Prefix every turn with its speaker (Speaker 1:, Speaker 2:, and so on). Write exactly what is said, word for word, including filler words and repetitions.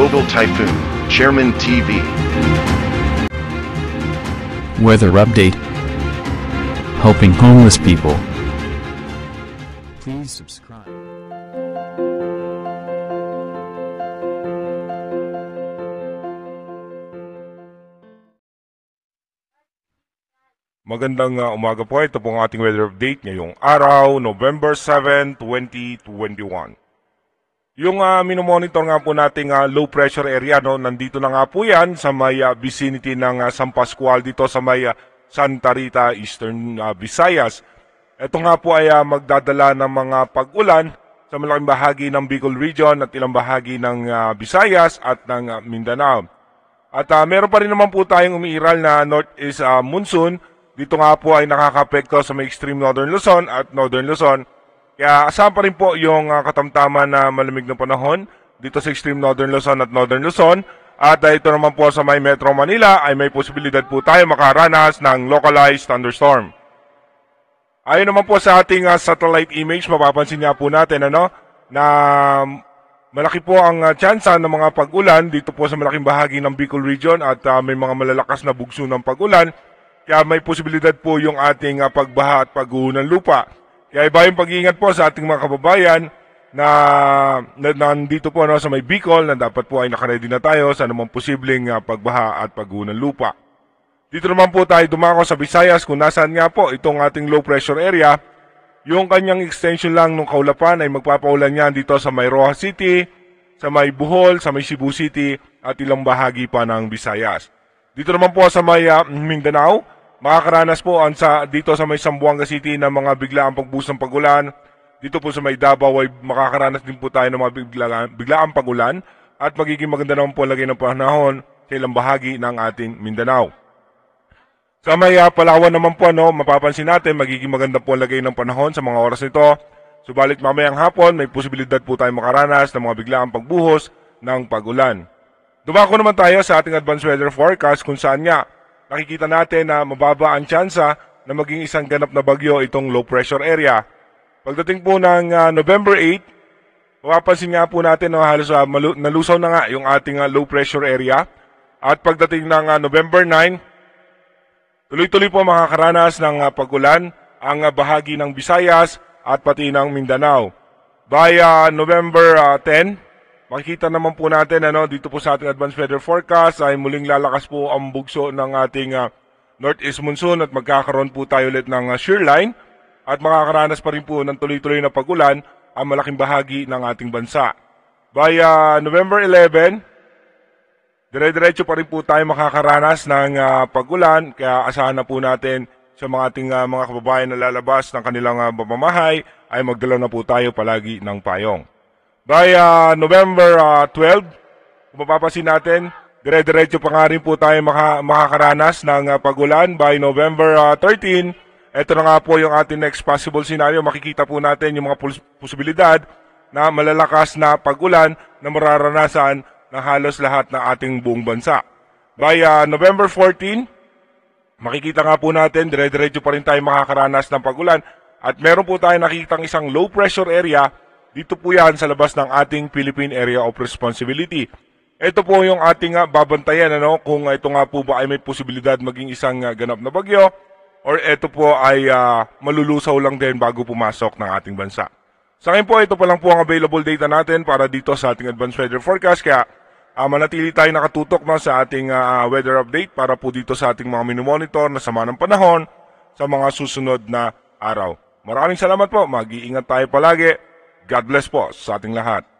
Speaker 1: Global Typhoon, Chairman T V.
Speaker 2: Weather update. Helping homeless people. Please subscribe.
Speaker 3: Magandang uh, umaga po. Ito po ang ating weather update ngayong araw, November seventh, twenty twenty-one. Yung uh, minomonitor nga po nating uh, low pressure area, no, nandito na nga po yan sa may uh, vicinity ng uh, San Pascual dito sa may uh, Santa Rita, Eastern uh, Visayas. Ito nga po ay uh, magdadala ng mga pag-ulan sa malaking bahagi ng Bicol Region at ilang bahagi ng uh, Visayas at ng uh, Mindanao. At uh, meron pa rin naman po tayong umiiral na northeast uh, monsoon. Dito nga po ay nakaka-apekto sa may extreme northern Luzon at northern Luzon. Kaya asahan pa rin po yung uh, katamtaman na malamig na panahon dito sa extreme northern Luzon at northern Luzon. At uh, ito naman po sa may Metro Manila ay may posibilidad po tayo makaranas ng localized thunderstorm. Ayon naman po sa ating uh, satellite image, mapapansin niya po natin ano, na malaki po ang uh, tsansa ng mga pag-ulan dito po sa malaking bahagi ng Bicol Region at uh, may mga malalakas na bugso ng pag-ulan. Kaya may posibilidad po yung ating uh, pagbaha at pagguho ng lupa. Kaya iba yung pag-iingat po sa ating mga kababayan na, na nandito po no, sa may Bicol na dapat po ay nakaredy na tayo sa namang posibleng uh, pagbaha at pagguho ng lupa. Dito naman po tayo dumako sa Visayas kung nasaan nga po itong ating low pressure area. Yung kanyang extension lang ng kaulapan ay magpapaulan yan dito sa may Rojas City, sa may Bohol, sa may Cebu City at ilang bahagi pa ng Visayas. Dito naman po sa may uh, Mindanao, makakaranas po ang sa, dito sa may Zamboanga City ng mga biglaang pagbuhos ng pagulan. Dito po sa may Davao ay makakaranas din po tayo ng mga biglaang, biglaang pagulan at magiging maganda naman po lagay ng panahon sa ilang bahagi ng ating Mindanao. Sa may uh, Palawan naman po, no, mapapansin natin magiging maganda po lagay ng panahon sa mga oras nito. Subalit mamayang hapon may posibilidad po tayo makaranas ng mga biglaang pagbuhos ng pagulan. Dumako naman tayo sa ating advanced weather forecast kung saan nga nakikita natin na mababa ang tsansa na maging isang ganap na bagyo itong low pressure area. Pagdating po ng uh, November eighth, mapapansin nga po natin no, halos uh, malu- nalusaw na nga yung ating uh, low pressure area. At pagdating ng uh, November ninth, tuloy-tuloy po makakaranas ng uh, pagulan ang uh, bahagi ng Visayas at pati ng Mindanao. By uh, November uh, tenth, makikita naman po natin ano, dito po sa ating advanced weather forecast ay muling lalakas po ang bugso ng ating uh, northeast monsoon at magkakaroon po tayo ulit ng uh, shear line at makakaranas pa rin po ng tuloy-tuloy na pagulan ang malaking bahagi ng ating bansa. By uh, November eleventh, dire-diretso pa rin po tayo makakaranas ng uh, pagulan kaya asahan na po natin sa mga ating uh, mga kababayan na lalabas ng kanilang uh, pamamahay ay magdala na po tayo palagi ng payong. By uh, November uh, twelfth, kung mapapansin natin, dire-diretso pa nga rin po tayo maka makakaranas ng uh, pagulan. By November uh, thirteenth, ito na nga po yung ating next possible scenario. Makikita po natin yung mga posibilidad na malalakas na pagulan na mararanasan ng halos lahat ng ating buong bansa. By uh, November fourteenth, makikita nga po natin, dire-diretso pa rin tayo makakaranas ng pagulan. At meron po tayo nakikitang isang low pressure area. Dito po yan sa labas ng ating Philippine Area of Responsibility. Ito po yung ating uh, babantayan ano, kung uh, ito nga po ba ay may posibilidad maging isang uh, ganap na bagyo or ito po ay uh, malulusaw lang din bago pumasok ng ating bansa. Sa akin po, ito pa lang po ang available data natin para dito sa ating advanced weather forecast. Kaya uh, manatili tayo nakatutok no, sa ating uh, weather update para po dito sa ating mga minomonitor na sama ng panahon sa mga susunod na araw. Maraming salamat po. Mag-iingat tayo palagi. God bless po sa ating lahat.